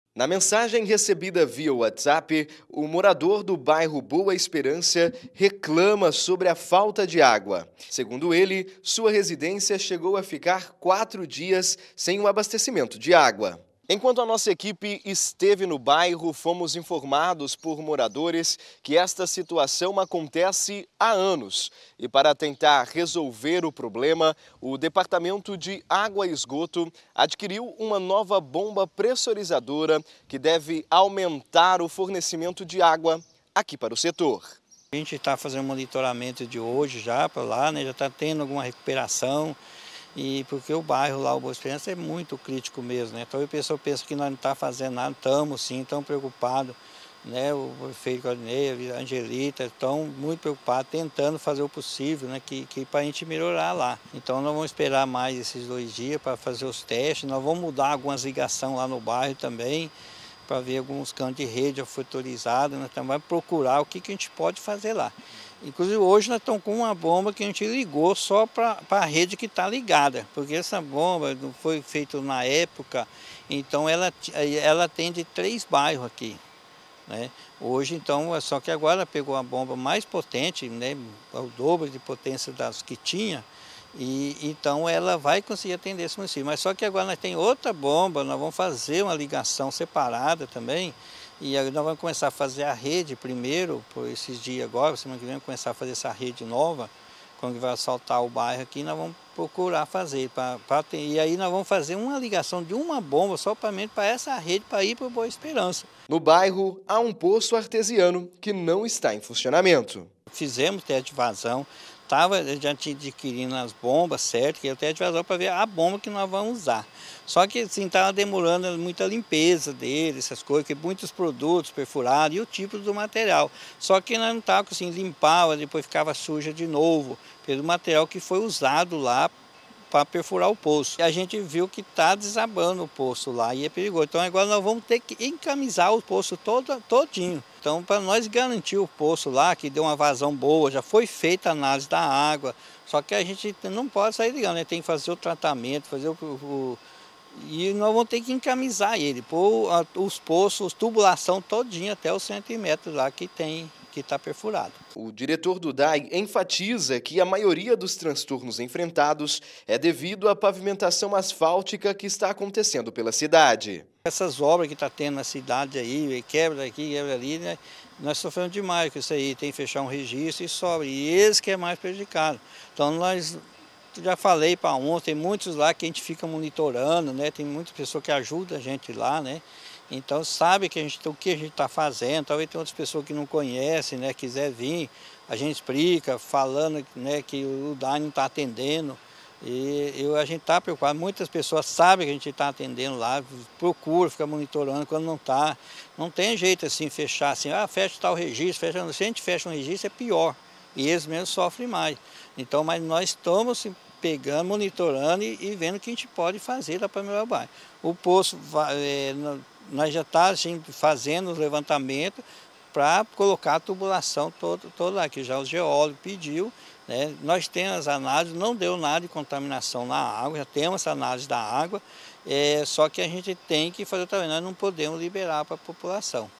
Na mensagem recebida via WhatsApp, o morador do bairro Boa Esperança reclama sobre a falta de água. Segundo ele, sua residência chegou a ficar 4 dias sem o abastecimento de água. Enquanto a nossa equipe esteve no bairro, fomos informados por moradores que esta situação acontece há anos. E para tentar resolver o problema, o Departamento de Água e Esgoto adquiriu uma nova bomba pressurizadora que deve aumentar o fornecimento de água aqui para o setor. A gente está fazendo monitoramento de hoje já para lá, né? Já está tendo alguma recuperação. E porque o bairro lá, o Boa Esperança, é muito crítico mesmo, né? Então a pessoa pensa que nós não estamos fazendo nada, estamos sim, estamos preocupados, né? O prefeito Claudinei, a Angelita, estão muito preocupados, tentando fazer o possível, né? Que para a gente melhorar lá. Então nós vamos esperar mais esses 2 dias para fazer os testes, nós vamos mudar algumas ligações lá no bairro também, para ver alguns cantos de rede autorizados, nós também vamos procurar o que a gente pode fazer lá. Inclusive hoje nós estamos com uma bomba que a gente ligou só para a rede que está ligada, porque essa bomba não foi feita na época, então ela atende 3 bairros aqui, né? Hoje então, só que agora pegou a bomba mais potente, né, o dobro de potência das que tinha, e então ela vai conseguir atender esse município. Mas só que agora nós tem outra bomba, nós vamos fazer uma ligação separada também, e aí nós vamos começar a fazer a rede primeiro, por esses dias agora, semana que vem vamos começar a fazer essa rede nova, quando vai assaltar o bairro aqui, nós vamos procurar fazer, e aí nós vamos fazer uma ligação de uma bomba somente para essa rede, para ir para o Boa Esperança. No bairro, há um poço artesiano que não está em funcionamento. Fizemos teste de vazão, estava já adquirindo as bombas, certo? Que é o teste de vazão para ver a bomba que nós vamos usar. Só que assim, estava demorando muita limpeza dele, essas coisas, que muitos produtos perfurados e o tipo do material. Só que nós não estávamos assim, limpava, depois ficava suja de novo, pelo material que foi usado lá para perfurar o poço. E a gente viu que está desabando o poço lá e é perigoso. Então agora nós vamos ter que encamisar o poço todinho. Então para nós garantir o poço lá, que deu uma vazão boa, já foi feita a análise da água, só que a gente não pode sair ligando, né? Tem que fazer o tratamento, e nós vamos ter que encamisar ele, pôr os poços, tubulação todinha até os 100 metros lá que está perfurado. O diretor do DAI enfatiza que a maioria dos transtornos enfrentados é devido à pavimentação asfáltica que está acontecendo pela cidade. Essas obras que está tendo na cidade aí, quebra aqui, quebra ali, né? Nós sofremos demais com isso aí, tem que fechar um registro e sobra, e esse que é mais prejudicado. Então nós, já falei para uns, tem muitos lá que a gente fica monitorando, né? Tem muitas pessoas que ajudam a gente lá, né? Então sabe que o que a gente está fazendo, talvez tem outras pessoas que não conhecem, né? Quiser vir, a gente explica, falando, né, que o DAI não está atendendo. A gente está preocupado, muitas pessoas sabem que a gente está atendendo lá, procura, fica monitorando quando não está. Não tem jeito assim, fechar assim, fecha tal registro, fecha, se a gente fecha um registro é pior, e eles mesmos sofrem mais. Então, mas nós estamos assim, pegando, monitorando e vendo o que a gente pode fazer lá para melhorar o bairro. O poço, nós já estamos assim, fazendo os levantamentos para colocar a tubulação toda lá, que já o geólogo pediu, né? Nós temos as análises, não deu nada de contaminação na água, já temos essa análise da água, só que a gente tem que fazer também, nós não podemos liberar para a população.